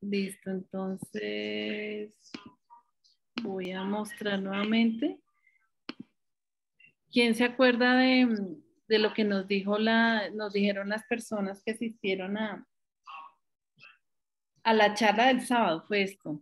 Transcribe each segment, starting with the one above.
Listo, entonces voy a mostrar nuevamente. ¿Quién se acuerda de lo que nos dijeron las personas que asistieron a la charla del sábado? Fue esto.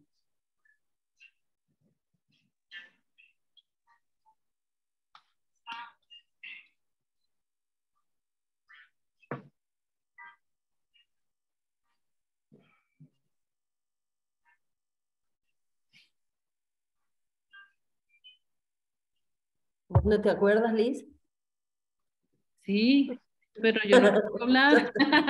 ¿Vos no te acuerdas, Liz? Sí, pero yo no puedo hablar.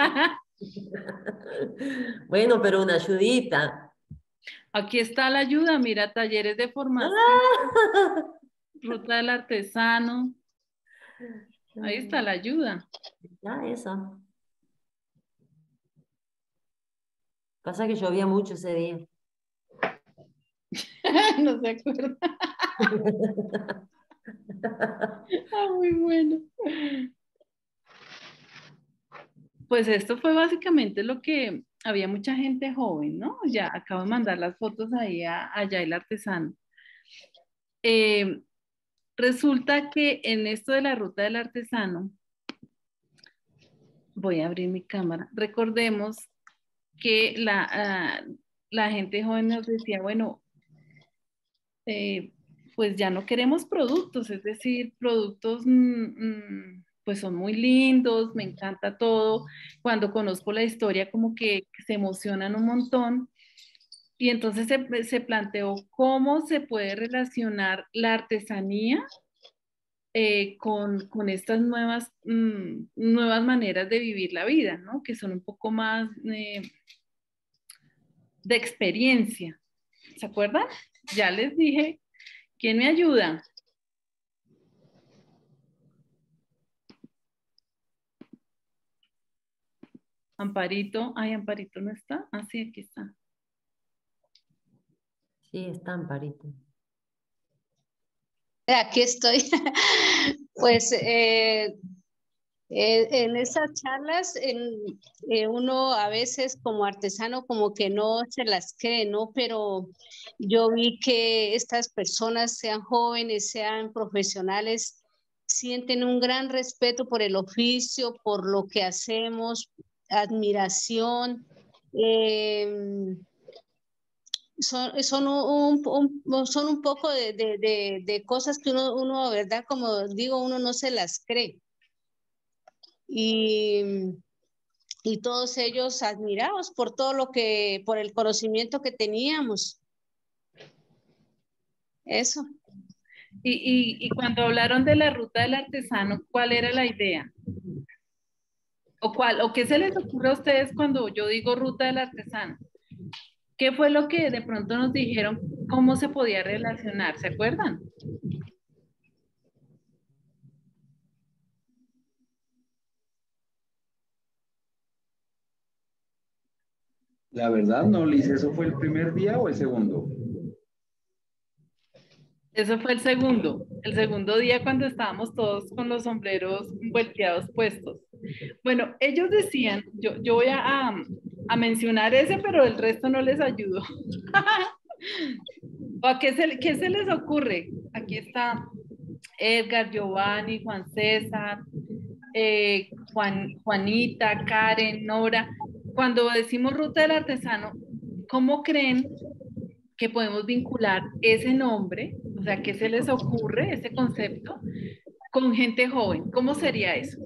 Bueno, pero una ayudita. Aquí está la ayuda, mira, talleres de formación, ruta del artesano. Ahí está la ayuda. Ya, eso. Pasa que llovía mucho ese día. No se acuerda. Ah, muy bueno. Pues esto fue básicamente lo que había mucha gente joven, ¿no? Ya acabo de mandar las fotos ahí allá el artesano. Eh, Resulta que en esto de la ruta del artesano, voy a abrir mi cámara, recordemos que la gente joven nos decía, bueno, pues ya no queremos productos, es decir, productos pues son muy lindos, me encanta todo, cuando conozco la historia como que se emocionan un montón. Y entonces se planteó cómo se puede relacionar la artesanía con estas nuevas maneras de vivir la vida, ¿no? Que son un poco más de experiencia. ¿Se acuerdan? Ya les dije, ¿quién me ayuda? Amparito, ay, Amparito no está. Ah, sí, aquí está. Sí, está Amparito. Aquí estoy. Pues en esas charlas uno a veces como artesano como que no se las cree, ¿no? Pero yo vi que estas personas, sean jóvenes, sean profesionales, sienten un gran respeto por el oficio, por lo que hacemos, admiración. Son un poco de cosas que uno, ¿verdad? Como digo, uno no se las cree. Y, y todos ellos admirados por todo por el conocimiento que teníamos. Eso. Y cuando hablaron de la ruta del artesano, ¿cuál era la idea? ¿O qué se les ocurre a ustedes cuando yo digo ruta del artesano? ¿Qué fue lo que de pronto nos dijeron cómo se podía relacionar? ¿Se acuerdan? La verdad, no, Liz, ¿eso fue el primer día o el segundo? Eso fue el segundo día cuando estábamos todos con los sombreros volteados puestos. Bueno, ellos decían, yo voy a mencionar ese, pero el resto no les ayudo. ¿O a qué se les ocurre? Aquí está Edgar, Giovanni, Juan César, Juanita, Karen, Nora. Cuando decimos ruta del artesano, ¿cómo creen que podemos vincular ese nombre? O sea, ¿qué se les ocurre, ese concepto, con gente joven? ¿Cómo sería eso?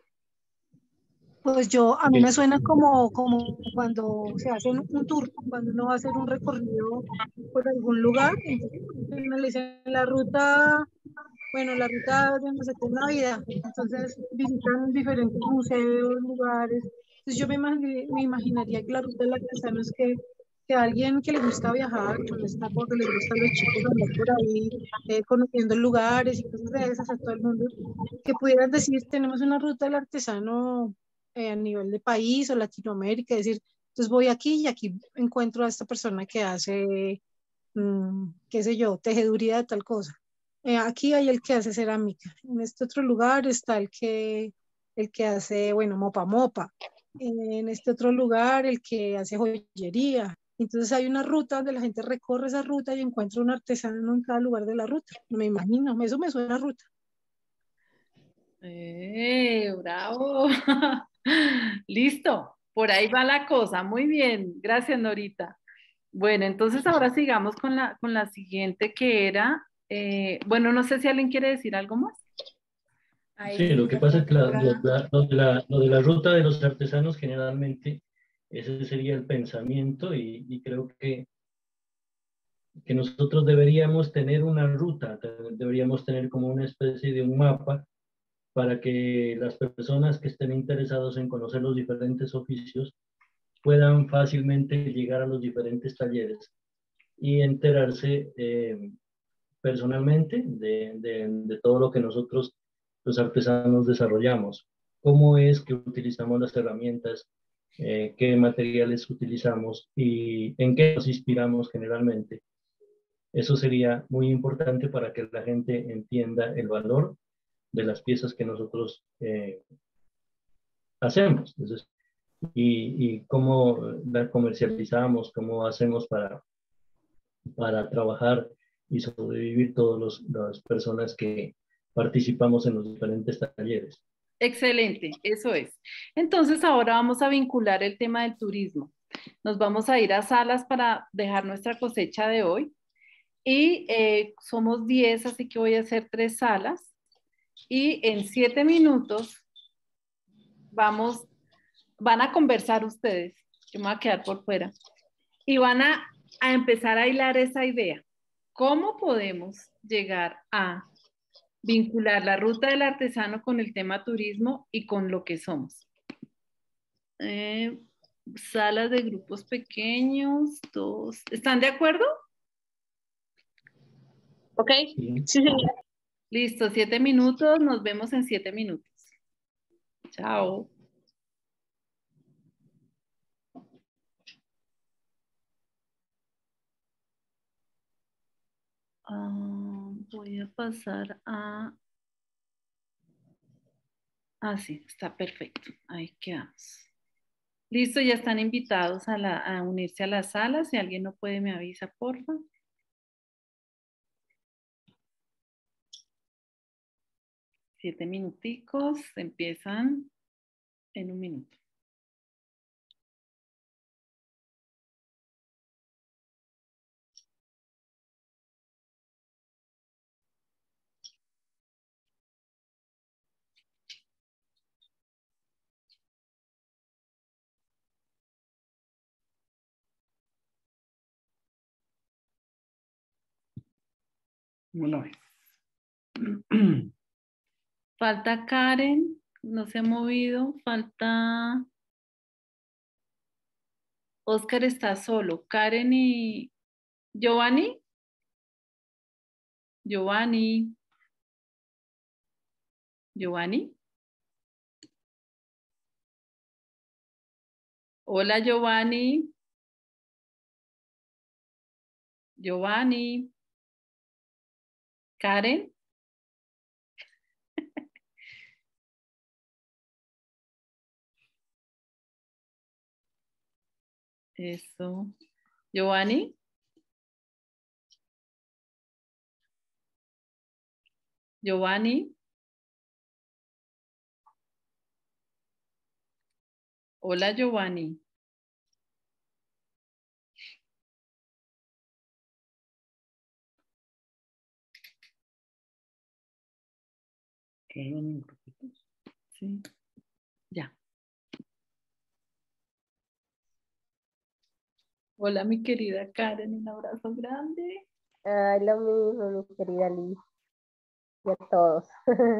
Pues a mí me suena como cuando se hace un tour, cuando uno va a hacer un recorrido por algún lugar, entonces uno le dice la ruta, bueno, la ruta de no sé qué Navidad, entonces visitan diferentes museos, lugares, entonces yo me imaginaría que la ruta del artesano es que alguien que le gusta viajar, que les gusta a los chicos andar por ahí, conociendo lugares y cosas de esas a todo el mundo, que pudieran decir, tenemos una ruta del artesano a nivel de país o Latinoamérica, decir, entonces voy aquí y aquí encuentro a esta persona que hace, qué sé yo, tejeduría de tal cosa. Aquí hay el que hace cerámica, en este otro lugar está el que hace, bueno, mopa mopa, en este otro lugar el que hace joyería, Entonces hay una ruta donde la gente recorre esa ruta y encuentra un artesano en cada lugar de la ruta. Me imagino, eso me suena a ruta. Bravo. Listo, por ahí va la cosa. Muy bien, gracias Norita. Bueno, entonces ahora sigamos con la siguiente que era, bueno, no sé si alguien quiere decir algo más. Sí, lo que pasa es que lo de la ruta de los artesanos generalmente ese sería el pensamiento y creo que nosotros deberíamos tener una ruta, deberíamos tener como una especie de un mapa para que las personas que estén interesados en conocer los diferentes oficios puedan fácilmente llegar a los diferentes talleres y enterarse personalmente de todo lo que nosotros, los artesanos, desarrollamos. Cómo es que utilizamos las herramientas, qué materiales utilizamos y en qué nos inspiramos generalmente. Eso sería muy importante para que la gente entienda el valor de las piezas que nosotros hacemos. Entonces, y cómo la comercializamos, cómo hacemos para trabajar y sobrevivir todas las personas que participamos en los diferentes talleres. Excelente, eso es. Entonces ahora vamos a vincular el tema del turismo. Nos vamos a ir a salas para dejar nuestra cosecha de hoy. Y somos 10, así que voy a hacer 3 salas. Y en 7 minutos van a conversar ustedes. Yo me voy a quedar por fuera. Y van a empezar a hilar esa idea. ¿Cómo podemos llegar a vincular la ruta del artesano con el tema turismo y con lo que somos? Salas de grupos pequeños, 2. ¿Están de acuerdo? Ok, sí, señora. Listo, 7 minutos. Nos vemos en 7 minutos. Chao. Voy a pasar a... sí, está perfecto. Ahí quedamos. Listo, ya están invitados a unirse a las salas. Si alguien no puede, me avisa, porfa. 7 minuticos. Empiezan en 1 minuto. ¿Cómo lo ves? Falta Karen, no se ha movido. Falta... Oscar está solo. Karen y... Giovanni. Giovanni. Giovanni. Hola, Giovanni. Giovanni. Karen. Eso. Giovanni. Giovanni. Hola, Giovanni. Sí. Ya. Hola, mi querida Karen, un abrazo grande. Ay, lo mismo, mi querida Liz. Y a todos.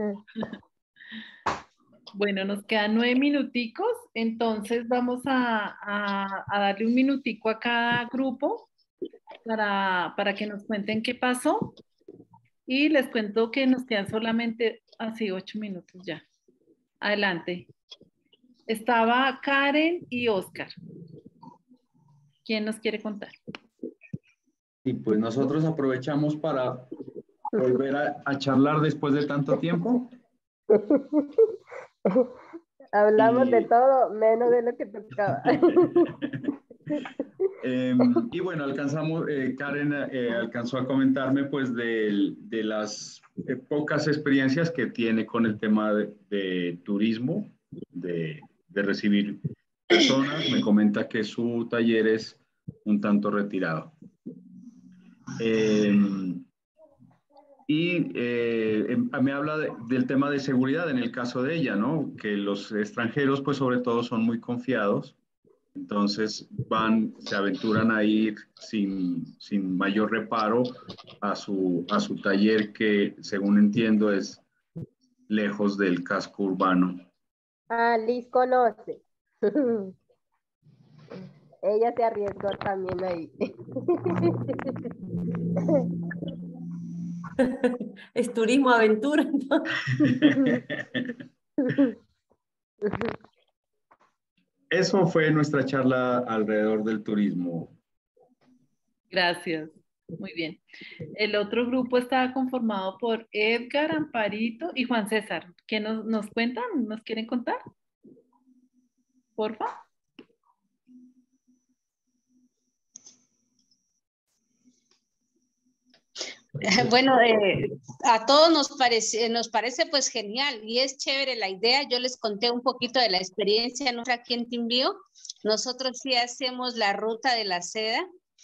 Bueno, nos quedan 9 minuticos, entonces vamos a darle un minutico a cada grupo para que nos cuenten qué pasó. Y les cuento que nos quedan solamente así 8 minutos ya. Adelante. Estaba Karen y Oscar. ¿Quién nos quiere contar? Y pues nosotros aprovechamos para volver a charlar después de tanto tiempo. Hablamos de todo, menos de lo que tocaba. Y bueno, Karen alcanzó a comentarme pues de las pocas experiencias que tiene con el tema de turismo, de recibir personas. Me comenta que su taller es un tanto retirado. Me habla del tema de seguridad en el caso de ella, ¿no? Que los extranjeros pues sobre todo son muy confiados. Entonces se aventuran a ir sin mayor reparo a su taller que, según entiendo, es lejos del casco urbano. Ah, Liz conoce. Ella se arriesgó también ahí. Es turismo aventura, ¿no? Eso fue nuestra charla alrededor del turismo. Gracias. Muy bien. El otro grupo estaba conformado por Edgar, Amparito y Juan César. ¿Qué nos cuentan? ¿Nos quieren contar? Porfa. Bueno, a todos nos parece pues genial y es chévere la idea. Yo les conté un poquito de la experiencia nuestra aquí en Timbío. Nosotros sí hacemos la ruta de la seda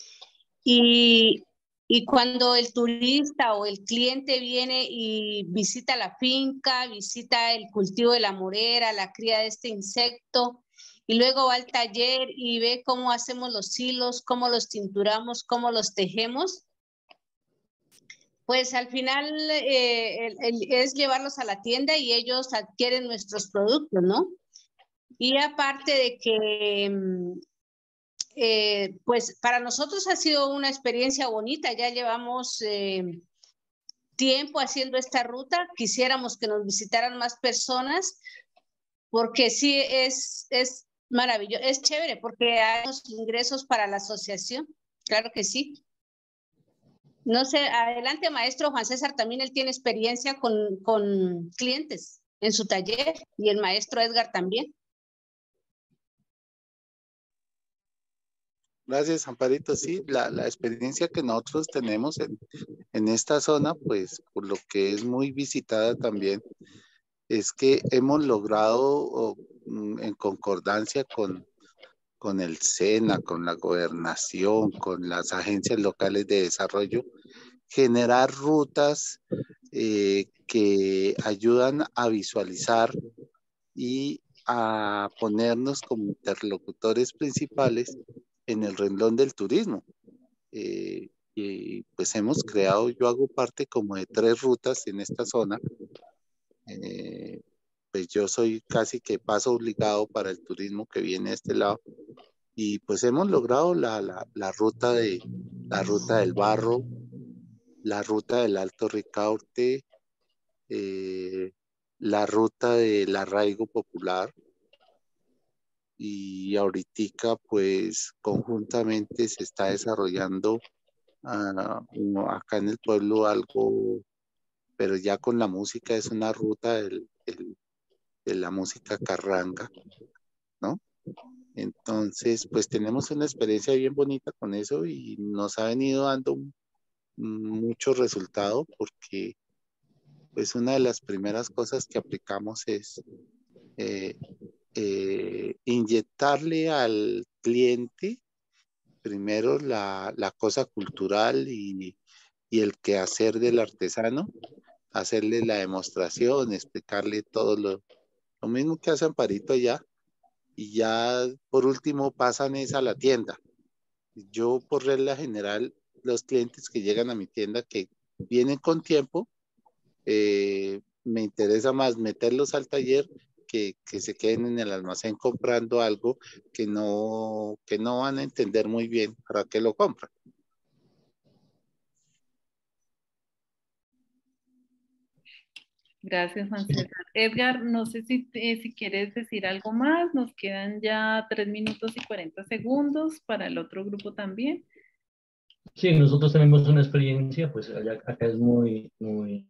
y cuando el turista o el cliente viene y visita la finca, visita el cultivo de la morera, la cría de este insecto, y luego va al taller y ve cómo hacemos los hilos, cómo los tinturamos, cómo los tejemos, pues al final es llevarlos a la tienda y ellos adquieren nuestros productos, ¿no? Y aparte de que pues para nosotros ha sido una experiencia bonita, ya llevamos tiempo haciendo esta ruta, quisiéramos que nos visitaran más personas, porque sí es maravilloso, es chévere, porque hay unos ingresos para la asociación, claro que sí. No sé, adelante maestro Juan César, también él tiene experiencia con clientes en su taller y el maestro Edgar también. Gracias, Amparito. Sí, la experiencia que nosotros tenemos en esta zona, pues por lo que es muy visitada también, es que hemos logrado en concordancia con el SENA, con la gobernación, con las agencias locales de desarrollo, generar rutas que ayudan a visualizar y a ponernos como interlocutores principales en el renglón del turismo. Y pues hemos creado, yo hago parte como de 3 rutas en esta zona. Pues yo soy casi que paso obligado para el turismo que viene de este lado. Y pues hemos logrado la ruta del barro, la ruta del Alto Ricaurte, la ruta del arraigo popular, y ahorita pues conjuntamente se está desarrollando acá en el pueblo algo, pero ya con la música, es una ruta de la música carranga, ¿no? Entonces pues tenemos una experiencia bien bonita con eso y nos ha venido dando mucho resultado, porque pues una de las primeras cosas que aplicamos es inyectarle al cliente primero la cosa cultural y el quehacer del artesano, hacerle la demostración, explicarle todo lo mismo que hace Amparito allá, y ya por último pasan a la tienda. Yo por regla general, los clientes que llegan a mi tienda que vienen con tiempo, me interesa más meterlos al taller que se queden en el almacén comprando algo que no van a entender muy bien para qué lo compran. Gracias, Juan César. Edgar, no sé si quieres decir algo más. Nos quedan ya 3 minutos y 40 segundos para el otro grupo también. Sí, nosotros tenemos una experiencia, pues acá es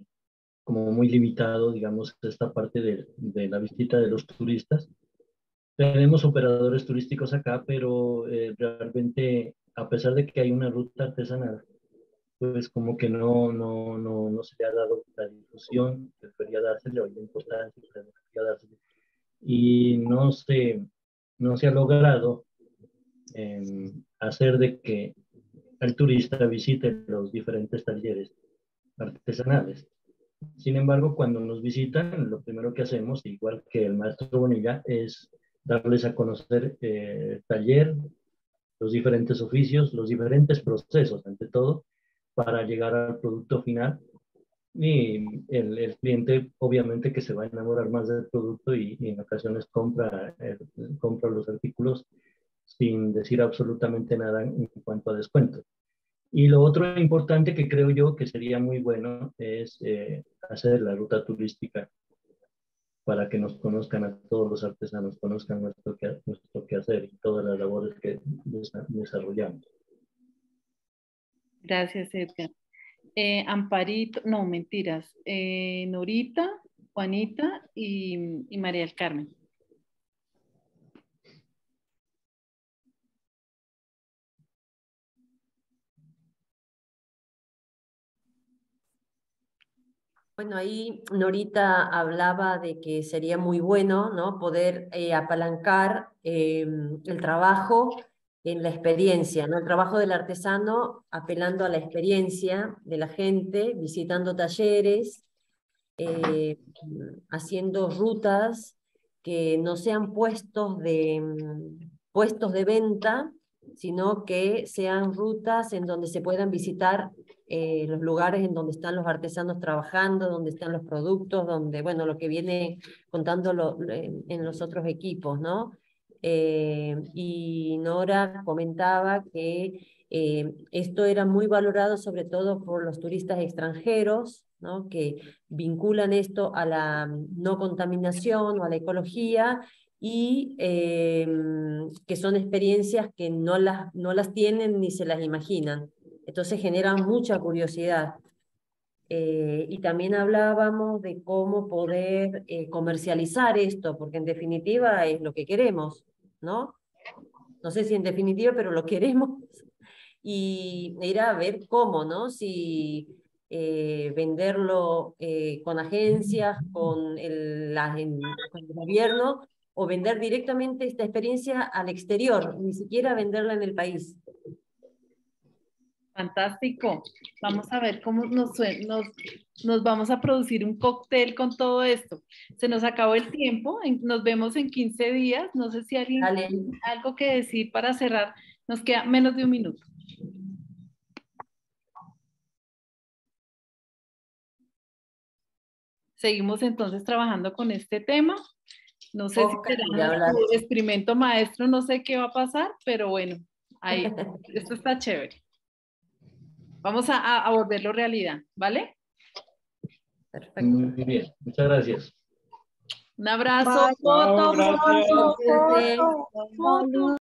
como muy limitado, digamos, esta parte de la visita de los turistas. Tenemos operadores turísticos acá, pero realmente, a pesar de que hay una ruta artesanal, pues como que no se le ha dado la difusión que debería dársele o la importancia que debería dársele. Y no se ha logrado hacer de que el turista visite los diferentes talleres artesanales. Sin embargo, cuando nos visitan, lo primero que hacemos, igual que el maestro Bonilla, es darles a conocer el taller, los diferentes oficios, los diferentes procesos, ante todo, para llegar al producto final. Y el cliente obviamente que se va a enamorar más del producto y en ocasiones compra los artículos sin decir absolutamente nada en cuanto a descuento. Y lo otro importante que creo yo que sería muy bueno es hacer la ruta turística para que nos conozcan a todos los artesanos, conozcan nuestro quehacer y todas las labores que desarrollamos. Gracias, Edgar. Amparito, no, mentiras. Norita, Juanita y María del Carmen. Bueno, ahí Norita hablaba de que sería muy bueno, ¿no? Poder apalancar el trabajo en la experiencia, ¿no? El trabajo del artesano apelando a la experiencia de la gente, visitando talleres, haciendo rutas que no sean puestos de venta, sino que sean rutas en donde se puedan visitar los lugares en donde están los artesanos trabajando, donde están los productos, donde, bueno, lo que viene contando en los otros equipos, ¿no? Y Nora comentaba que esto era muy valorado sobre todo por los turistas extranjeros, ¿no? Que vinculan esto a la no contaminación o a la ecología y que son experiencias que no las tienen ni se las imaginan. Entonces generan mucha curiosidad. Y también hablábamos de cómo poder comercializar esto, porque en definitiva es lo que queremos, ¿no? No sé si en definitiva, pero lo queremos. Y ir a ver cómo, ¿no? Si venderlo con agencias, con con el gobierno, o vender directamente esta experiencia al exterior, ni siquiera venderla en el país. Fantástico. Vamos a ver cómo nos vamos a producir un cóctel con todo esto. Se nos acabó el tiempo. Nos vemos en 15 días. No sé si alguien tiene algo que decir para cerrar. Nos queda menos de un minuto. Seguimos entonces trabajando con este tema. No sé si será nuestro experimento maestro, no sé qué va a pasar, pero bueno, ahí, esto está chévere. Vamos a volverlo realidad, ¿vale? Perfecto. Muy bien, muchas gracias. Un abrazo. Bye. Foto, Gracias. foto, foto.